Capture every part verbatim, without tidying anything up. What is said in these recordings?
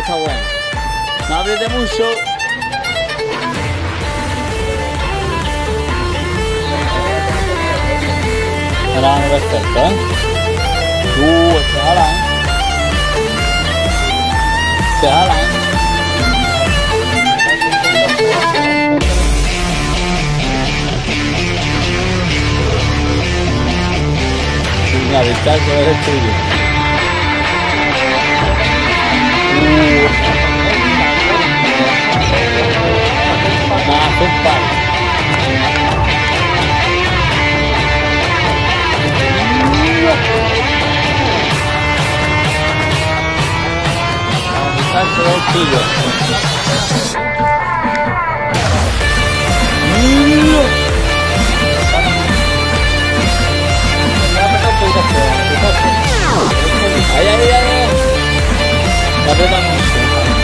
está bueno. No apriete mucho. Ahora no perfecto, ¿eh? Uh, este jala, ¿eh? Este jala, ¿eh? Mira, Vistazo es el tuyo. Uh. Nada, son par. Vistazo es el tuyo. Ahí, ahí, ahí. La aprieta mucho.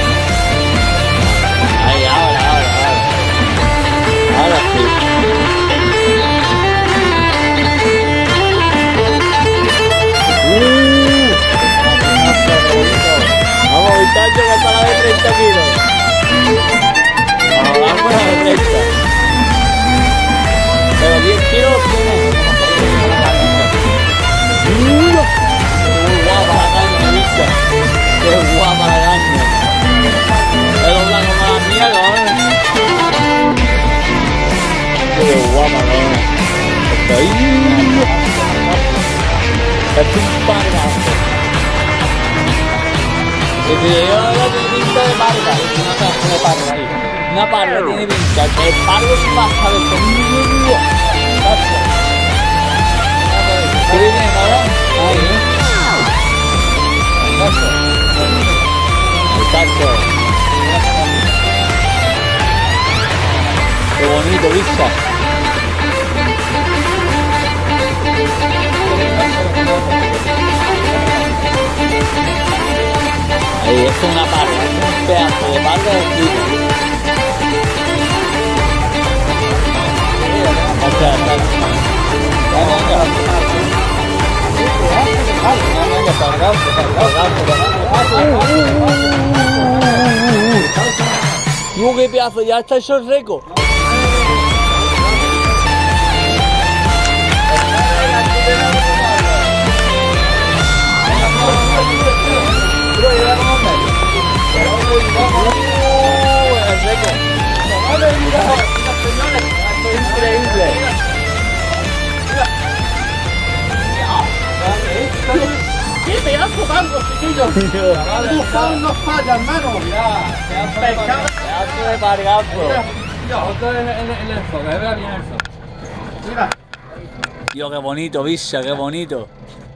Ahí, ahora, ahora, ahora. Ahora sí. Uh, vamos, Vistacho, que está la de treinta kilos. Vamos, vamos a la de treinta. Pero diez kilos tiene. Uh, ¡qué guapa la caña, bicha! ¡Qué guapa la caña! El blanco más la mierda, ¿eh? ¡Qué guapa, ¿no? Está ahí. Es un pargazo. Y si yo ya tiene pinta de parga, una caja de parga ahí. Una parga tiene pinta, que el pargo es más cabezón. ¿Qué viene, cabrón? Ahí, ¿eh? Muchacho. Qué bonito, bicha. Ahí, esto es una parga, es un pedazo de parga de filo. Hasta, hasta. ¡Uh, qué pedazo! Ya está hecho el reco. El reco. Increíble. ¡Qué pedazo tanto, chiquillos! ¡Buscado no falla, hermano! ¡Pescado! Pedazo de pargazo. Mira, otro en el enfoque, vea bien eso. Mira. Tío, qué bonito, bicha, qué bonito.